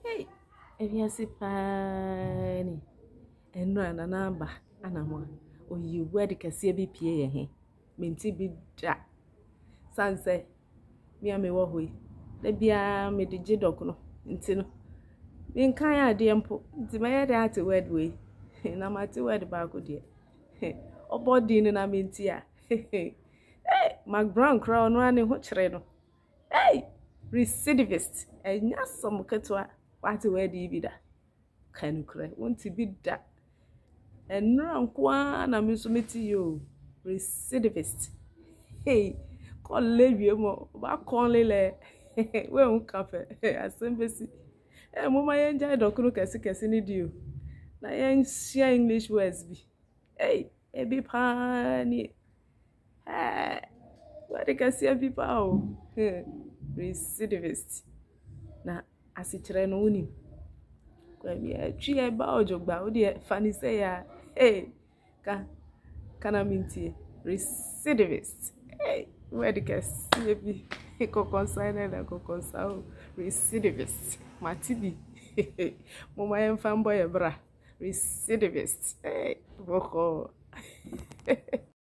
Hey, if you see pani, and run a number, Anamoah, or you wear the cassia be pie, minty be jack. San say, me and me what we, the beer made the jidocono, intino. Being kind of dear, the my head to wed way, and I'm at to wed about good dear. O body in a mintia. Hey, Mac Brown crown running what treno. Hey, recidivist, and yes, some catwa, what to wear the vida. Can you cry? Want to be that? And run one, I'm submitting you. Recidivist. Hey, call Levy more, back only le. We won't cafe, assembly. And Mama enjoy Doctor Cassie need you. Na share English words be. Hey, a be pani. Hey, what they can see people. Recidivist. Na as it ran on him. Kwemi a tree about your bow, dear funny say, hey, can I mean to recidivist? Hey, where the can see be a consign and a consign recidivist. My TV, Mama and fanboy, bra, recidivist. Hey, Vocab.